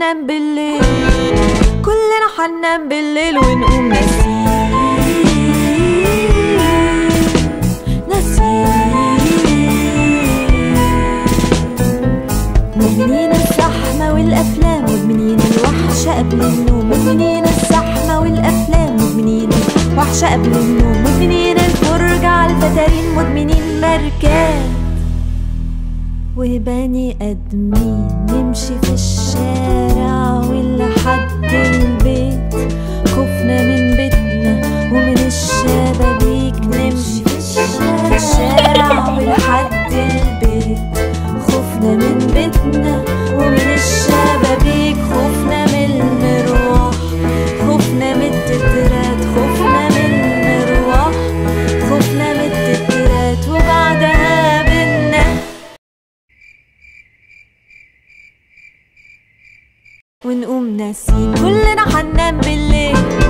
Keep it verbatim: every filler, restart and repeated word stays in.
حننام بالليل، كلنا حننام بالليل ونقوم ناسيين ناسيين. مدمنين الزحمة والأفلام، مدمنين الوحشة قبل النوم، مدمنين الزحمة والأفلام، مدمنين الوحشة قبل النوم، مدمنين الفرجة على الفترين، مدمنين ماركات وبني آدمين. نمشي في الشارع ولحد البيت، خوفنا من بيتنا ومن الشبابيك. نمشي في الشارع ولحد البيت، خوفنا من بيتنا ومن الشبابيك. خوفنا من المروح، خوفنا من التترات، خوفنا من المروح، خوفنا من التترات. وبعدها بينا ونقوم ناسين، كلنا حننام بالليل،